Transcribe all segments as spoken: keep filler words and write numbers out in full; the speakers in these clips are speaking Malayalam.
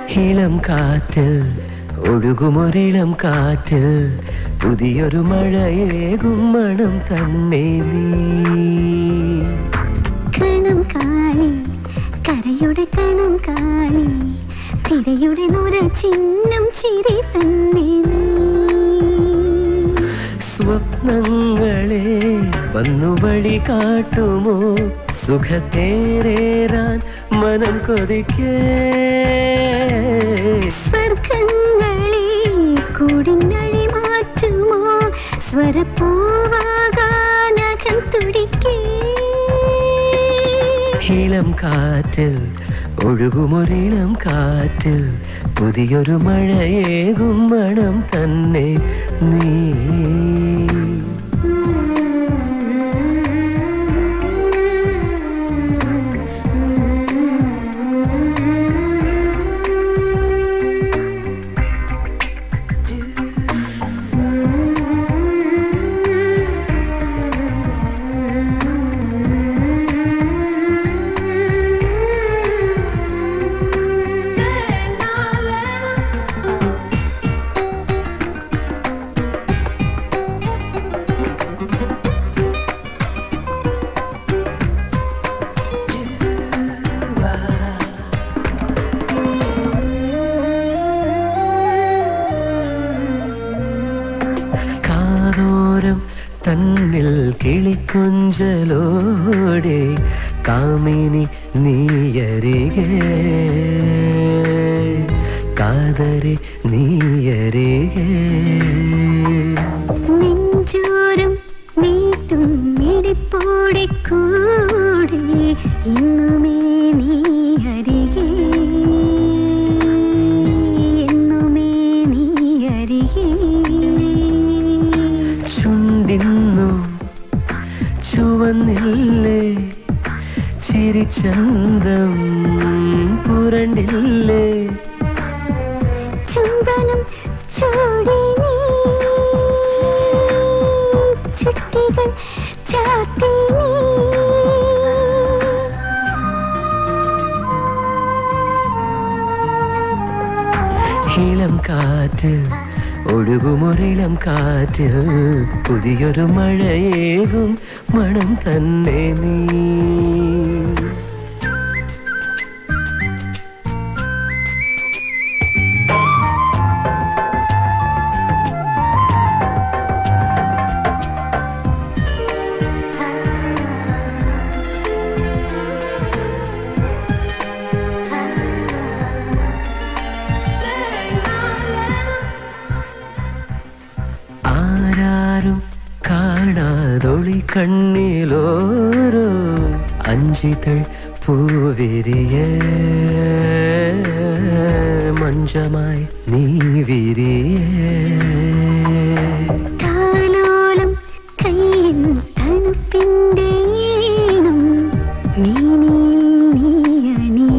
ഇളം കാറ്റിൽ ഒഴുകുമൊരിളം കാറ്റിൽ പുതിയൊരു മഴയേകും മണം തന്നെ നീ. കണം കാളി കരയുടെ കണം കാളി തിരയുടെ നൂര ചിഹ്നം ചിരി തന്നെ നീ. സ്വപ്നങ്ങളെ വന്നു വഴി കാട്ടുമോ സുഖത്തേറേറാൻ മനം കൊതിക്കേ. സ്വർഗങ്ങളെ കൂടിനഴി മാറ്റുമോ സ്വരപ്പൂവാകാനകം തുടിക്കേ. ഇളം കാറ്റിൽ ഒഴുകുമൊരിളം കാറ്റിൽ പുതിയൊരു മഴയേകും മണം തന്നെ നീ. തന്നിൽ കിളിക്കൊഞ്ചലോടെ കാമിനി നീയരികെ കാതരെ നീയരികെ. നെഞ്ചോരം നീട്ടും ഇടിപ്പോടെ കൂടെ ഇന്നുമേ നീയരികെ എന്നുമേ നീയരികെ. ചുണ്ടിന്നു ചുവന്നില്ലേ ചിരിച്ചന്തം പുരണ്ടില്ലേ. ചുംബനം ചൂടി നീ ചുട്ടികൾ ചാർത്തി നീ. ഇളം കാറ്റിൽ ഒഴുകുമൊരിളം കാറ്റിൽ പുതിയൊരു മഴയേകും മണം തന്നെ നീ. കാണാതൊളി കണ്ണിലോരോ അഞ്ചിതൾ പൂവിരിയ മഞ്ചമായി നീ വിരിയ. താലോലം കയ്യിൽ തണുപ്പിൻ്റെ ഈണം നീ നീ അണി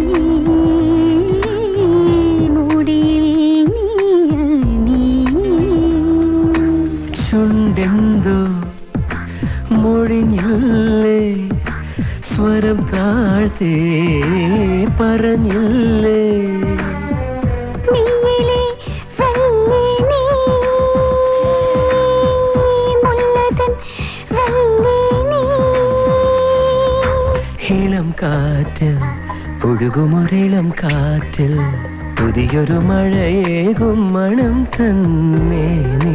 മൂടിയിൽ നീ അണി. ചുണ്ടെന്തോ മൊഴിഞ്ഞില്ലേ സ്വരം താഴ്ത്തേ പറഞ്ഞില്ലേ. നീയിലെ വല്ലി നീ മുല്ലതൻ വല്ലി നീ. ഇളം കാറ്റിൽ ഒഴുകുമൊരിളം കാറ്റിൽ പുതിയൊരു മഴയേകും മണം തന്നെ നീ.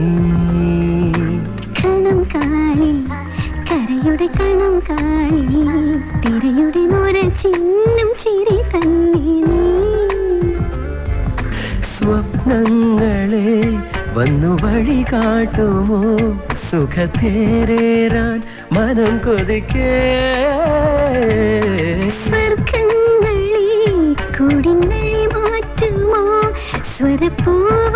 കണം കാളി കരയുടെ കണം കാളി തിരയുടെ നൂര ചിഹ്നം ചിരി തന്നെ നീ. സ്വപ്നങ്ങളെ വന്നു വഴി കാട്ടുമോ സുഖത്തേറേറാൻ മനം കൊതിക്കേ. സ്വർഗങ്ങളെ കൂടിനഴി മാറ്റുമോ സ്വരപ്പൂ